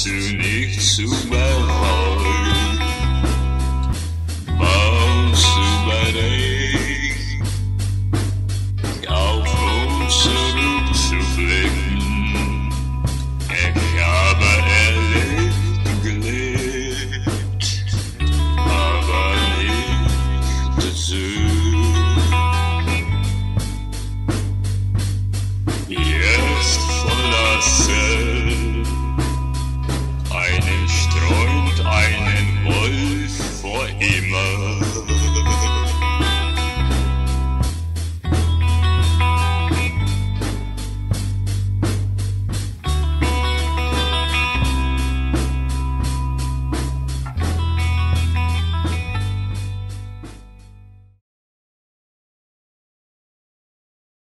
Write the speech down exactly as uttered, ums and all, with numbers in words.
hast du nicht zu bereuen, warst überlegt, auf uns zurückzublicken. Ich habe erlebt, gelebt, aber nicht dazu. Jetzt verlassen, einen streunt einen Wolf vor immer.